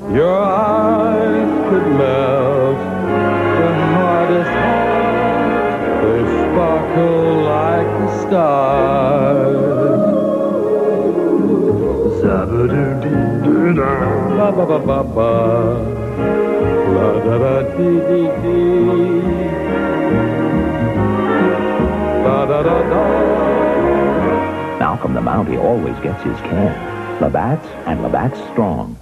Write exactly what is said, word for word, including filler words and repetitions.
Your eyes could melt the hardest heart. They sparkle like the stars. Za-ba-do-dee-doo-da, ba-ba-ba-ba-ba, la-da-da-dee-dee-dee, ba-da-da-da. Malcolm the Mountie always gets his can. Labatts and Labatts Strong.